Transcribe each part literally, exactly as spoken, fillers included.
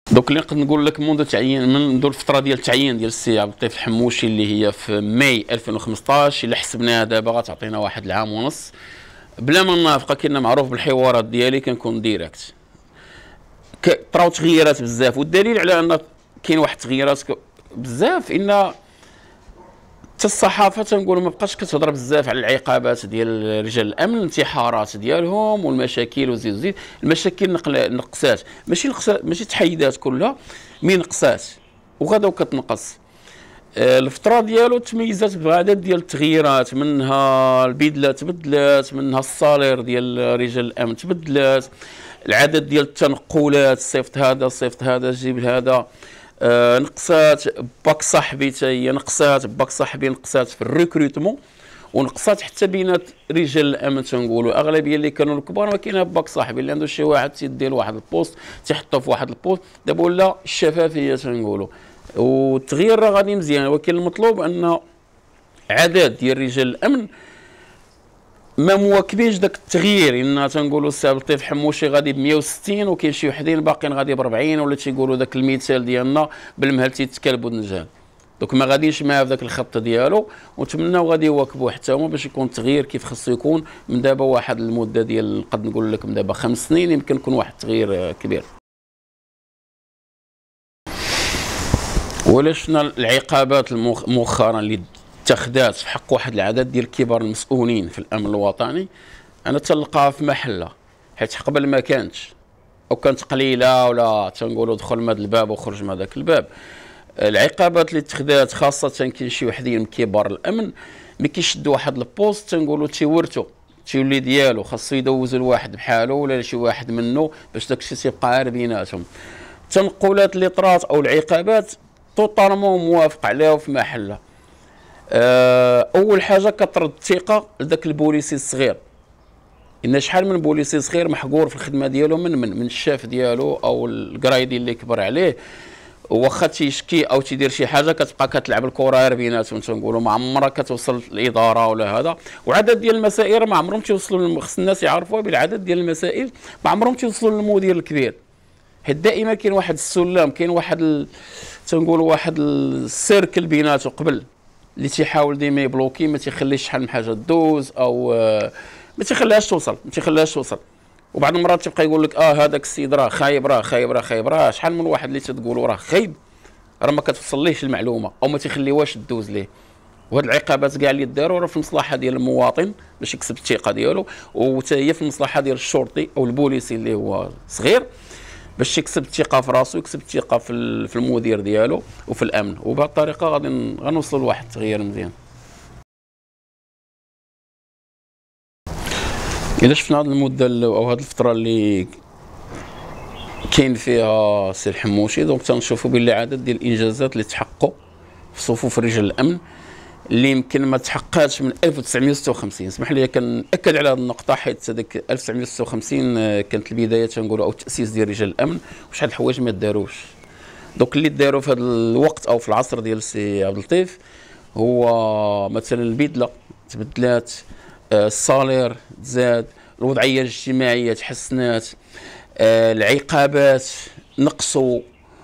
دوك اللي نقدر نقول لك منذ تعيين منذ الفتره ديال التعيين ديال السي عبد اللطيف الحموشي اللي هي في ماي ألفين وخمسطاش، اللي حسبناها دابا غتعطينا واحد العام ونص بلا ما نافقه. كنا معروف بالحوارات ديالي كنكون ديريكت، طراو تغييرات بزاف، والدليل على ان كاين واحد التغييرات بزاف ان حتى الصحافه تنقولوا ما بقاش كتهضر بزاف على العقابات ديال رجال الامن، الانتحارات ديالهم والمشاكل وزيد وزيد. المشاكل نقصات، ماشي ماشي تحيدات كلها، مي نقصات وغدا وكتنقص. آه الفتره ديالو تميزات بعدد ديال التغييرات، منها البدله تبدلات، منها الصالير ديال رجال الامن تبدلات، العدد ديال التنقلات، صيفط هذا صيفط هذا جيب هذا آه نقصات. باك صاحبي حتى هي نقصات، باك صاحبي نقصات في الريكروتمون، ونقصات حتى بينات رجال الامن. تنقولوا اغلبيه اللي كانوا الكبار ما كاين باك صاحبي، اللي عنده شي واحد تيدير واحد البوست تيحطو في واحد البوست. دابا ولا الشفافيه تنقولوا، والتغيير راه غادي مزيان، ولكن المطلوب ان عدد ديال رجال الامن ما مواكبينش داك التغيير. ان تنقولوا السي عبد اللطيف حموشي غادي ب مية وستين، وكاين شي وحدين باقيين غادي ب أربعين، ولا تيقولوا داك المثال ديالنا بالمهل تيتكلب ودنجان. دوك ما غاديش معاه في داك الخط ديالو، ونتمناو غادي يواكبوا حتى هما باش يكون التغيير كيف خصو يكون. من دابا واحد المده ديال قد نقول لك من دابا خمس سنين يمكن يكون واحد التغيير كبير. ولا شفنا العقابات مؤخرا اللي اتخذات في حق واحد العدد ديال كبار المسؤولين في الامن الوطني، انا تلقاها في محلها، حيت قبل ما كانتش او كانت قليله، ولا تنقولوا دخل من هذا الباب وخرج من هذاك الباب. العقابات اللي اتخذات خاصه كاين شي وحدين من كبار الامن ملي كيشدوا واحد البوست تنقولوا تيورثوا تيولي ديالو، خاصو يدوزوا لواحد بحالو ولا شي واحد منه باش داكشي تيبقى عار بيناتهم. التنقلات اللي طرات او العقابات توطالمون موافق عليها وفي محلها. اول حاجه كطرد الثقه لذاك البوليسي الصغير، ان شحال من بوليسي صغير محقور في الخدمه ديالو من من من الشاف ديالو او القرايدي اللي كبر عليه، واخا تيشكي او تيدير شي حاجه كتبقى كتلعب الكره بيناتهم. تنقولوا ما عمرها كتوصل الاداره ولا هذا. وعدد ديال المسائل ما عمرهم تيوصلوا، خص الناس يعرفوها بالعدد ديال المسائل ما عمرهم تيوصلوا للمدير الكبير، حيت دائما كاين واحد السلم، كاين واحد ال... تنقولوا واحد السيركل بيناتو قبل اللي تيحاول ديما يبلوكي، ما تيخليش شحال من حاجه دوز، او ما تيخليهاش توصل ما تيخليهاش توصل. وبعض المرات تيبقى يقول لك اه هذاك السيد راه خايب راه خايب راه خايب راه شحال من واحد اللي تتقولوا راه خايب راه ما كتوصليش المعلومه او ما تيخليوهاش تدوز ليه. وهاد العقابات كاع اللي داروا راه في المصلحه ديال المواطن باش يكسب الثقه ديالو، وحتى هي في المصلحه ديال الشرطي او البوليسي اللي هو صغير باش يكسب الثقه في راسو، يكسب الثقه في في المدير ديالو وفي الامن. وبهذه الطريقه غادي غنوصلوا لواحد التغيير مزيان. الا شفنا هذه المده او هذه الفتره اللي كاين فيها سي الحموشي، دونك تنشوفوا باللي عدد ديال الانجازات اللي تحققوا في صفوف رجال الامن اللي يمكن ما تحققاتش من ألف وتسعمائة وستة وخمسين. اسمح لي كنأكد على هذه النقطه، حيت هذيك ألف وتسعمائة وستة وخمسين كانت البدايه تنقولوا او التاسيس ديال رجال الامن، وشحال الحوايج ما داروش. دوك اللي داروا في هذا الوقت او في العصر ديال السي عبد اللطيف هو مثلا البدله تبدلات، الصالير تزاد، الوضعيه الاجتماعيه تحسنات، العقابات نقصوا.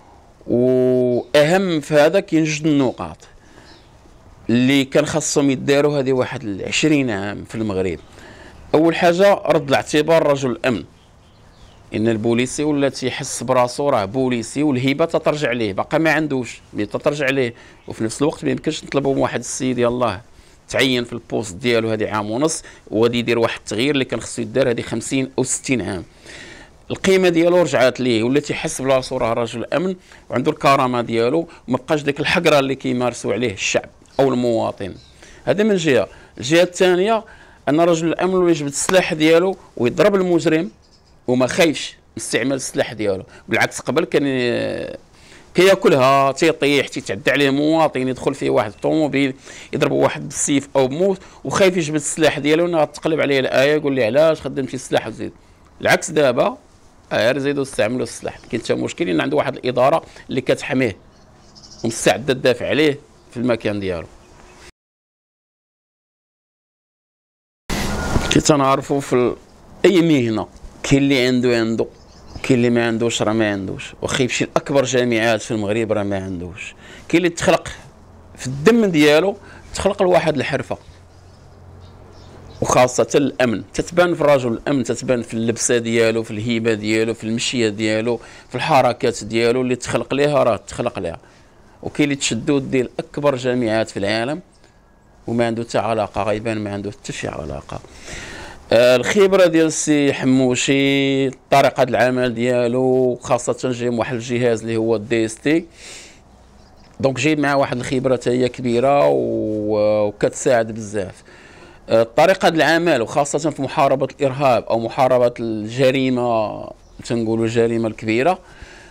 واهم في هذا كاين جوج النقاط اللي كان خاصهم يداروا هذه واحد عشرين عام في المغرب. اول حاجه رد الاعتبار رجل الامن، ان البوليسي ولا تيحس براسو راه بوليسي والهيبه تترجع ليه، باقي ما عندوش مي تترجع ليه. وفي نفس الوقت ما يمكنش نطلبوا من واحد السيد يلاه تعين في البوست ديالو هذه عام ونص وغادي يدير واحد التغيير اللي كان خصو يدار هذه خمسين او ستين عام. القيمه ديالو رجعت ليه، ولا تيحس براسو راه رجل امن وعنده الكرامه ديالو، وما بقاش ديك الحقره اللي كيمارسوا عليه الشعب او المواطن. هذا من جهه. الجهه الثانيه ان رجل الامن يجبد السلاح ديالو ويضرب المجرم وما خايفش استعمال السلاح ديالو. بالعكس قبل كان كياكلها تيطيح تيتعدى عليه مواطن، يدخل فيه واحد الطوموبيل يضرب واحد بالسيف او بموت وخايف يجبد السلاح ديالو، انها تقلب عليه الايه يقول لي علاش خدمتي السلاح وزيد. العكس دابا غير زيدوا استعملوا السلاح. كاين حتى مشكل ان عنده واحد الاداره اللي كتحميه ومستعده تدافع عليه في المكان ديالو. كي تنعرفوا في اي مهنه كاين اللي عنده عنده كاين اللي ما عندوش راه ما عندوش، واخا يمشي لاكبر جامعات في المغرب راه ما عندوش. كاين اللي تخلق في الدم ديالو، تخلق لواحد الحرفه، وخاصه الامن تتبان في الرجل، الامن تتبان في اللبسه ديالو، في الهيبه ديالو، في المشيه ديالو، في الحركات ديالو اللي تخلق ليها راه تخلق ليها. وكاين اللي تشدو ديال اكبر جامعات في العالم وما عنده حتى علاقه، غيبان ما عنده حتى شي علاقه. آه الخبره ديال السي حموشي، طريقه العمل ديالو، خاصه جاي من واحد الجهاز اللي هو الدي اس تي، دونك جاي مع واحد الخبره حتى هي كبيره وكتساعد بزاف. آه طريقه العمل وخاصه في محاربه الارهاب او محاربه الجريمه، تنقولوا الجريمه الكبيره،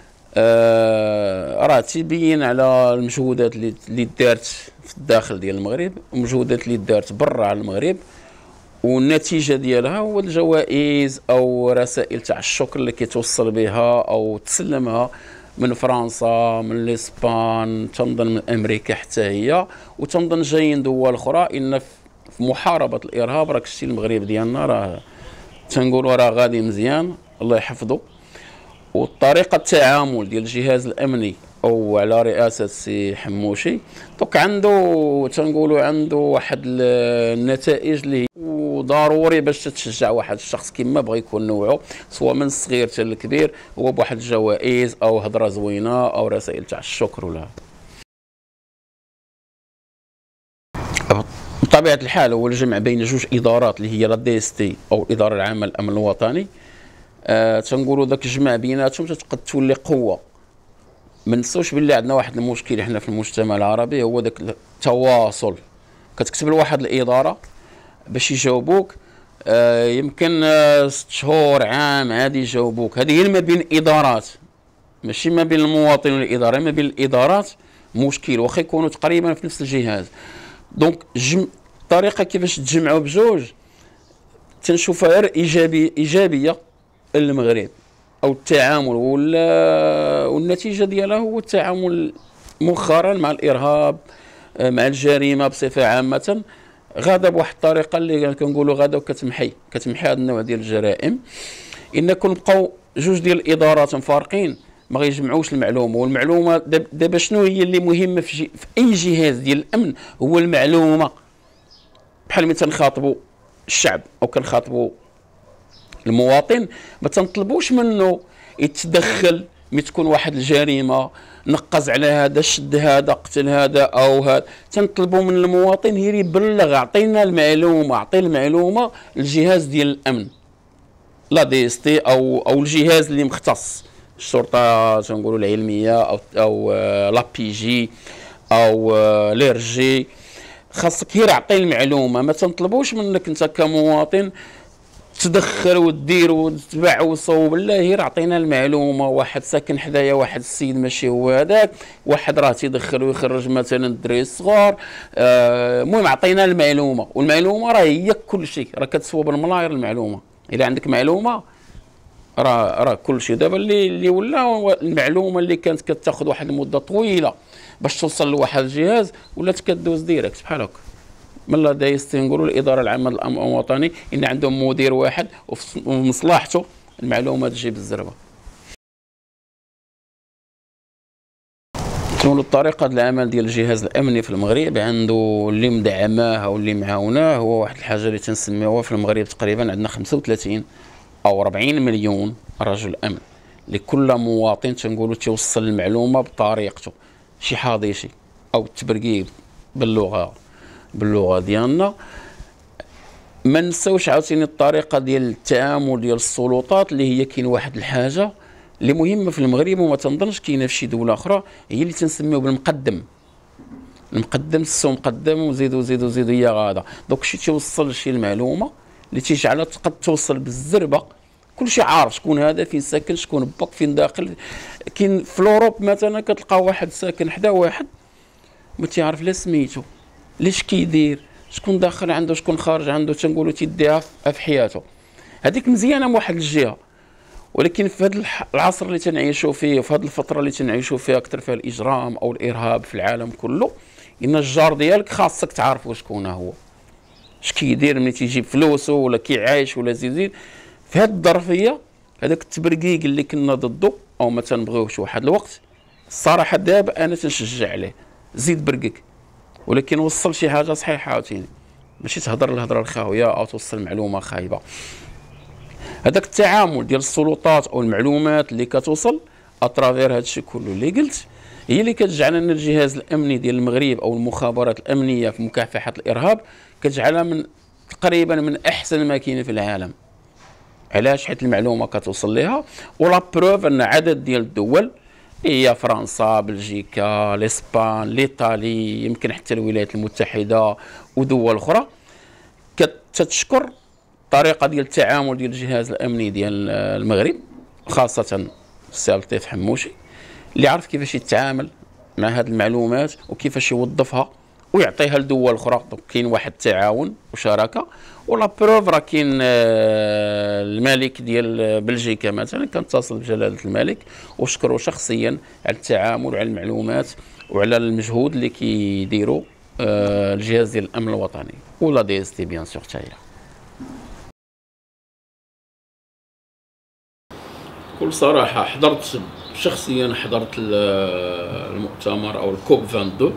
آه راه تيبين على المجهودات اللي اللي دارت في الداخل ديال المغرب والمجهودات اللي دارت برا على المغرب، والنتيجه ديالها هو الجوائز او رسائل تاع الشكر اللي كيتوصل بها او تسلمها من فرنسا، من الاسبان، تنظن من امريكا حتى هي، وتنظن جايين دول اخرى. ان في محاربه الارهاب راك شتي المغرب ديالنا راه تنقولوا راه غادي مزيان، الله يحفظه. وطريقه التعامل ديال الجهاز الامني او على رئاسه السي حموشي دوك عنده تنقولوا عنده واحد النتائج اللي ضروري باش تشجع واحد الشخص كما بغى يكون نوعه، سواء من الصغير حتى الكبير، هو بواحد الجوائز او هضره زوينه او رسائل تاع الشكر. ولا بطبيعه الحال هو الجمع بين جوج ادارات اللي هي لا دي اس تي او الاداره العامه للامن الوطني، آه تنقولوا ذاك الجمع بيناتهم تتقد تولي قوه. ما نساوش باللي عندنا واحد المشكل احنا في المجتمع العربي، هو ذاك التواصل. كتكتب لواحد الاداره باش يجاوبوك، آه يمكن آه ست شهور عام عادي يجاوبوك. هذه هي ما بين الادارات، ماشي ما بين المواطن والاداره، ما بين الادارات مشكل واخا يكونوا تقريبا في نفس الجهاز. دونك جم... الطريقه كيفاش تجمعوا بجوج تنشوفها غير ايجابيه ايجابيه للمغرب، او التعامل والنتيجه ديالها هو التعامل مؤخرا مع الارهاب، مع الجريمه بصفه عامه، غادا بواحد الطريقه اللي كنقولوا غادا وكتمحي كتمحي هذا النوع ديال الجرائم. ان كنبقاو جوج ديال الادارات مفارقين ما غيجمعوش المعلومه. والمعلومه دابا شنو هي اللي مهمه في, في اي جهاز ديال الامن؟ هو المعلومه. بحال ملي تنخاطبوا الشعب او كنخاطبوا المواطن، ما تنطلبوش منه يتدخل ملي تكون واحد الجريمه، نقز على هذا، شد هذا، قتل هذا او هذا. تنطلبوا من المواطن هي يبلغ، عطينا المعلومه، عطي المعلومه للجهاز ديال الامن، لا دي اس تي او او الجهاز اللي مختص، الشرطه تنقولوا العلميه او او لا بي جي او ليرجي. خاصك غير عطي المعلومه، ما تنطلبوش منك انت كمواطن تدخل ودير وتتبع وصوب، لا غير عطينا المعلومه. واحد ساكن حدايا واحد السيد ماشي هو هذاك، واحد راه تيدخل ويخرج مثلا الدراري الصغار، المهم آه عطينا المعلومه. والمعلومه راه هي كل شيء، راه كتسوى بالملاير المعلومه. الا عندك معلومه راه راه كل شيء. دابا اللي اللي ولا المعلومه اللي كانت كتاخذ واحد المده طويله باش توصل لواحد الجهاز ولات كدوز ديريكت بحال هكا. من لا دي اس تي نقولوا الاداره العامه للامن الوطني ان عندهم مدير واحد وفي مصلحته المعلومه تجي بالزربه. تقولوا الطريقه ديال العمل ديال الجهاز الامني في المغرب عنده اللي مدعماه واللي معاوناه هو واحد الحاجه اللي تنسميوها في المغرب تقريبا عندنا خمسة وثلاثين او أربعين مليون رجل امن، لكل مواطن تنقولوا توصل المعلومه بطريقته، شي حاضيشي او التبرقيق باللغه باللغه ديالنا. ما نساوش عاوتاني الطريقه ديال التعامل ديال السلطات اللي هي كاين واحد الحاجه اللي مهمه في المغرب وما تنظنش كاينه في شي دوله اخرى، هي اللي تنسميو بالمقدم. المقدم السو مقدم وزيدوا زيدوا زيدوا هي غاده. دوك شي توصل شي المعلومه اللي تيجعلها تقد توصل بالزربه، كلشي عارف شكون هذا، فين ساكن، شكون باك، فين داخل. كاين في اوروب مثلا كتلقى واحد ساكن حدا واحد ما تيعرف لا سميتو، ليش كيدير، شكون داخل عنده، شكون خارج عنده، تنقولوا تيديها في حياته. هذيك مزيانه من واحد الجهه، ولكن في هذا العصر اللي تنعيشوا فيه وفي هذه الفتره اللي تنعيشوا فيها اكثر فيها الاجرام او الارهاب في العالم كله، ان الجار ديالك خاصك تعرفوا شكون هو، اش كيدير، ملي تيجيب فلوسه ولا كيعايش ولا زيد زيد. في هذه الظرفيه هذاك التبرقيق اللي كنا ضده او ما تنبغيوش واحد الوقت، الصراحه دابا انا تنشجع عليه، زيد برقق، ولكن وصل شي حاجه صحيحه عاوتاني، ماشي تهضر الهضره الخاويه او توصل معلومه خايبه. هذاك التعامل ديال السلطات او المعلومات اللي كتوصل اترافير هذا الشيء كله اللي قلت، هي اللي كتجعلنا الجهاز الامني ديال المغرب او المخابرات الامنيه في مكافحه الارهاب كتجعلها من تقريبا من احسن ما كاين في العالم. علاش؟ حيت المعلومه كتوصل ليها، ولا بروف ان عدد ديال الدول هي فرنسا، بلجيكا، الاسبان، الايطالي، يمكن حتى الولايات المتحده ودول اخرى كتشكر الطريقه ديال التعامل ديال الجهاز الامني ديال المغرب، خاصه السي لطيف حموشي اللي عرف كيفاش يتعامل مع هذه المعلومات وكيفاش يوظفها ويعطيها لدول اخرى. دونك كاين واحد التعاون وشراكه. ولا بروف راه كاين الملك ديال بلجيكا مثلا كنتصل بجلاله الملك وشكره شخصيا على التعامل وعلى المعلومات وعلى المجهود اللي كيديروا الجهاز ديال الامن الوطني ولا دي اس تي بيان سور حتى هي. بكل صراحه حضرت شخصيا حضرت المؤتمر او الكوب اثنين وعشرين،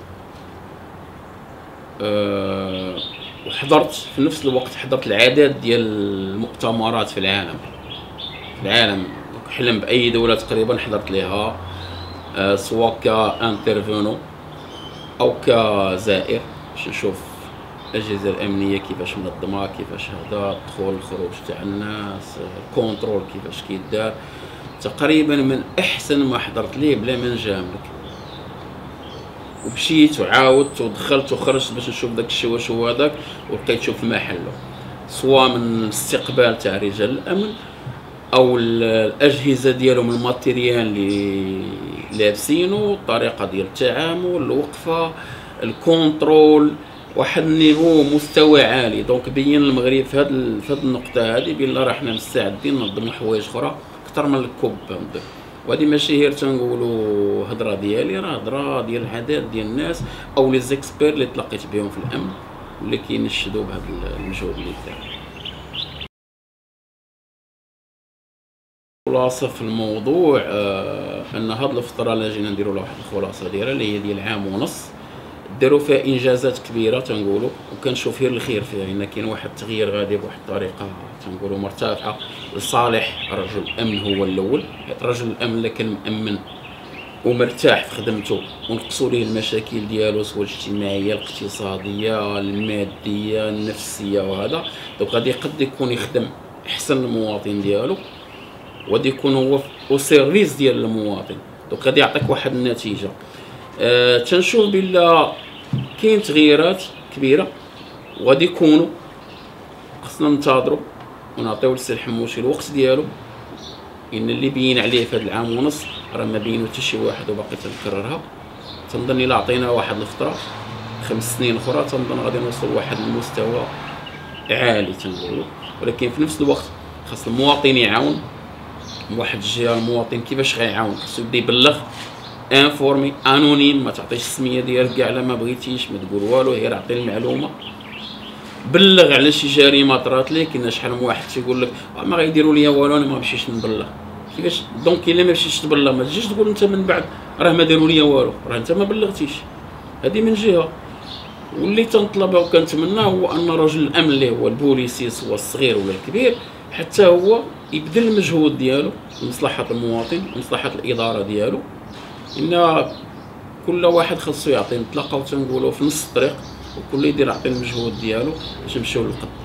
أه وحضرت في نفس الوقت حضرت العدد ديال المؤتمرات في العالم في العالم حلم باي دوله تقريبا حضرت لها، أه سواء كانترفونو او كزائر باش نشوف الاجهزه الامنيه كيفاش منظمه، كيفاش هذا الدخول الخروج تاع الناس، الكونترول كيفاش كيدار. تقريبا من احسن ما حضرت ليه بلا ما نجاملك، ومشيت وعاودت ودخلت وخرجت باش نشوف داك الشيء واش هو هذاك، ولقيت شوف محله سواء من الاستقبال تاع رجال الامن او الاجهزه ديالهم الماتيريال اللي لابسينو، الطريقه ديال التعامل، الوقفه، الكونترول، واحد النيفو مستوى عالي. دونك بين المغرب في هذه في هذه النقطه هذه بين راه حنا مستعدين ننظموا حوايج اخرى اكثر من الكوب. وهذه ماشي غير تنقولوا هضره ديالي، راه هضره ديال العدد ديال الناس او لي زيكسبير اللي تلاقيت بهم في الامن واللي كينشدوا بهذا المجهود اللي دار. خلاصه في الموضوع آه ان هذه الفتره اللي جينا نديروا لها واحد الخلاصه ديالها اللي هي ديال عام ونص داروا فيها انجازات كبيره تنقولوا، وكنشوف غير الخير فيها، ان كاين واحد التغيير غادي بواحد الطريقه تنقولوا مرتفعه لصالح رجل الامن هو الاول. رجل الامن اللي كان مامن ومرتاح في خدمته ونقصوا ليه المشاكل ديالو سواء الاجتماعيه، الاقتصاديه، الماديه، النفسيه، وهذا دونك غادي يقد يكون يخدم احسن المواطن ديالو وغادي يكون هو او سيرفيس ديال المواطن، دونك غادي يعطيك واحد النتيجه. أه تنشوف بلا كاين تغييرات كبيره وغادي يكونوا، خصنا ننتظروا ونعطيو للسي الحموشي الوقت ديالو، ان اللي بين عليه في هذا العام ونص راه ما بينو حتى شي واحد وباقي تنكررها. تنظن الا عطينا واحد الفتره خمس سنين اخرى تنظن غادي نوصل لواحد المستوى عالي تنقولوا. ولكن في نفس الوقت خاص المواطن يعاون. واحد الجهه المواطن كيفاش غيعاون؟ خصو يبدا يبلغ انفورمي انونيم، ما تعطيش السميه ديالك كاع لا ما بغيتيش، ما تقول والو، غير عطي المعلومه. بلغ على شي جريمه طرات لك، كاين شحال من واحد تيقول لك ما غيديروا ليا والو انا ما نمشيش نبلغ. كيفاش دونك الا ما مشيتش تبلغ ما تجيش تقول انت من بعد راه ما داروا ليا والو، راه انت ما بلغتيش. هذه من جهه. واللي تنطلبه وكنتمنى هو ان رجل الامن اللي هو البوليسي سواء الصغير ولا الكبير حتى هو يبذل المجهود ديالو لمصلحه المواطن ومصلحه الاداره ديالو. ان كل واحد خاصو يعطي نتلاقاو تنقولوا في نص الطريق وكل يدير يعطي المجهود ديالو باش نمشيو للقدام.